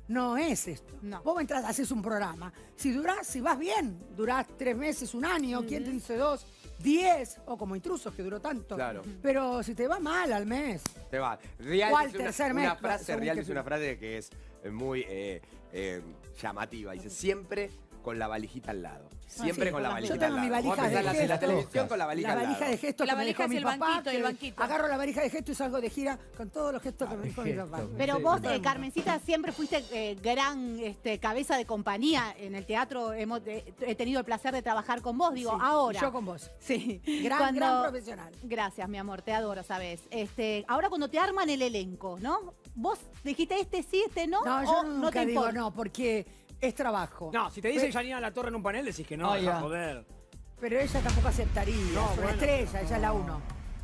no es esto. No. Vos entras, haces un programa. Si vas bien, durás 3 meses, un año, ¿quién te dice 2? 10, o como Intrusos, que duró tanto. Claro. Pero si te va mal al mes. Te va. O Real al es una, tercer una mes, frase, según Real que es una frase que es muy llamativa. Dice, siempre con la valijita al lado. Siempre sí, con la valijita Yo tengo al mi lado. valija Vos de empezás gesto. la televisión con la valija La al lado. valija de gestos La que me valija dejó es mi el papá. banquito, el que banquito. Agarro la valija de gestos y salgo de gira con todos los gestos que me dejó mi papá. Pero Sí, vos, todo el mundo. Carmencita, siempre fuiste gran cabeza de compañía en el teatro. He tenido el placer de trabajar con vos. Digo, Sí, ahora. y yo con vos. Sí. Gran profesional. Gracias, mi amor, te adoro, ¿sabes? Ahora cuando te arman el elenco, ¿no? Vos dijiste sí, no, No, yo o nunca no te digo importa. no, porque es trabajo. No, si te dicen Janina La Torre en un panel, decís que no, ya. joder. Pero ella tampoco aceptaría. No, es una bueno. estrella, ella es la 1.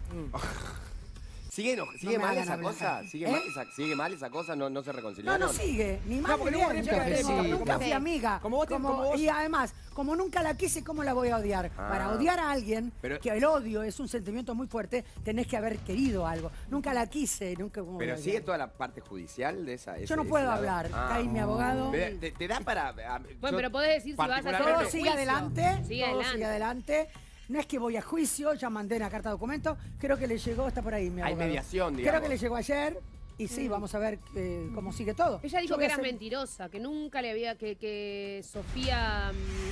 ¿Sigue me mal hagan esa hablar. cosa? ¿Sigue mal esa cosa? ¿No se No, reconciliaron? no sigue, ni mal No, porque ni luego bien. creen Yo que tengo- sí, nunca como- fui amiga. como vos. Y además, como nunca la quise, ¿cómo la voy a odiar? Ah. Para odiar a alguien, Pero- que el odio es un sentimiento muy fuerte, tenés que haber querido algo. Nunca la quise, nunca... ¿cómo voy Pero a sigue odiar? toda la parte judicial de esa. Yo no puedo hablar. Caí mi abogado. Pero ¿Te da para...? Bueno, pero podés decir si vas a hacer particularmente- Todo sigue juicio. adelante. Sigue todo adelante. sigue adelante. No es que voy a juicio, ya mandé una carta de documento. Creo que le llegó, está por ahí mi Hay abogado. mediación, digamos. Creo que le llegó ayer. Y sí, vamos a ver cómo sigue todo. Ella dijo Yo voy que a eras hacer- mentirosa, que nunca le había, que Sofía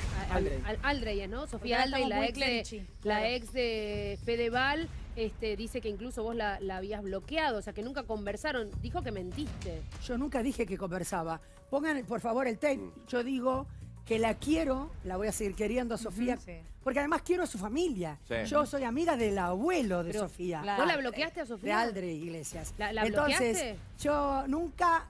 Aldrey, ¿no? Sofía ahora Aldrey, estamos muy la cringy, ex de Fedeval, dice que incluso vos la habías bloqueado, o sea, que nunca conversaron. Dijo que mentiste. Yo nunca dije que conversaba. Pongan, por favor, el tape. Yo digo que la quiero, la voy a seguir queriendo a Sofía, sí. porque además quiero a su familia. Sí. Yo soy amiga del abuelo de Pero, Sofía. claro. ¿Vos la bloqueaste a De Sofía? Aldre Iglesias. ¿La Entonces, bloqueaste? yo nunca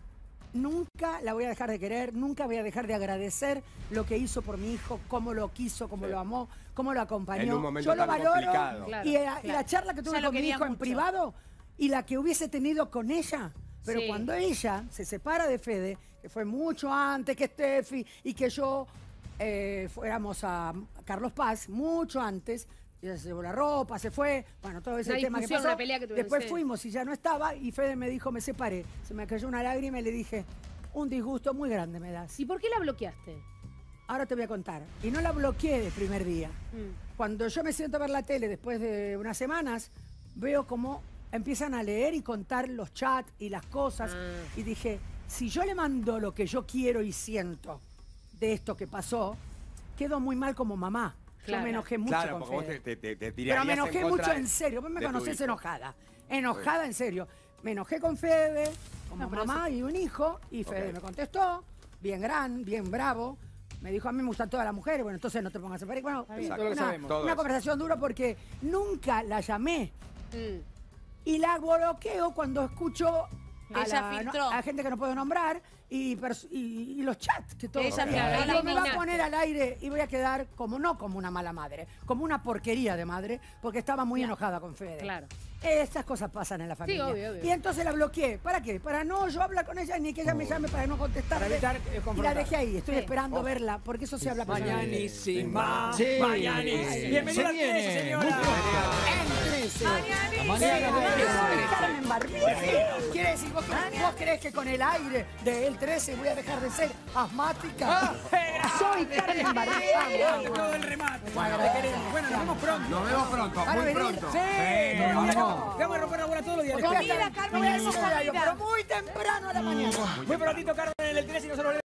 la voy a dejar de querer, nunca voy a dejar de agradecer lo que hizo por mi hijo, cómo lo quiso, cómo lo amó, cómo lo acompañó. En un momento yo lo tan valoro. complicado. Claro, y la charla que tuve Ya lo con mi quería hijo en mucho. privado y la que hubiese tenido con ella. Pero Sí. cuando ella se separa de Fede, que fue mucho antes que Steffi y que yo fuéramos a Carlos Paz, mucho antes, ella se llevó la ropa, se fue, bueno, todo ese Una tema que discusión, pasó. una pelea que tuvieron, Después sí. fuimos y ya no estaba y Fede me dijo, me separé. Se me cayó una lágrima y le dije, un disgusto muy grande me das. ¿Y por qué la bloqueaste? Ahora te voy a contar. Y no la bloqueé de primer día. Mm. Cuando yo me siento a ver la tele después de unas semanas, veo cómo empiezan a leer y contar los chats y las cosas. Ah. Y dije, si yo le mando lo que yo quiero y siento de esto que pasó, quedo muy mal como mamá. Claro. Yo me enojé mucho Claro, con porque vos Fede. te Pero tirarías me enojé en contra mucho en serio. Vos me de tu conocés hijo. enojada. Enojada en serio. Me enojé con Fede, como No, pero mamá y un hijo, y Fede Ok. me contestó, bien bravo. Me dijo, a mí me gustan todas las mujeres, bueno, entonces no te pongas a separar. Bueno, Exacto. Todo lo sabemos. Todo una eso. conversación dura porque nunca la llamé y la bloqueo cuando escucho a Ella la, filtró. a gente que no puedo nombrar y los chats que todo. Ella Ok. filtró, la Digo, me va a eliminaste. poner al aire y voy a quedar no como una mala madre, como una porquería de madre, porque estaba muy enojada con Fede. Claro. Estas cosas pasan en la familia. obvio. Y entonces la bloqueé. ¿Para qué? Para no yo hablar con ella ni que ella me llame para no contestarle. Para evitar, y la confrontar. dejé ahí. Estoy Sí. esperando verla, porque eso se habla con ella. Mañanísima. Sí. Mañanísima. Sí. Bienvenida Se a viene. 13, señora. En 13. Mañana Carmen Barbieri. Quiere decir, ¿vos creés que con el aire del 13 voy a dejar de ser asmática? Soy Carmen Barbieri. Todo el remate. Bueno, Te queremos. Bueno, nos vemos pronto. Nos vemos pronto, ¿Van a muy venir? pronto. Sí, vamos. te vamos a romper la bola todos los días. Porque voy a Comida, estar- Carmen, voy a tenemos decir horario, comida. pero muy temprano a la mañana. Muy prontito, Carmen, en el 13 y nosotros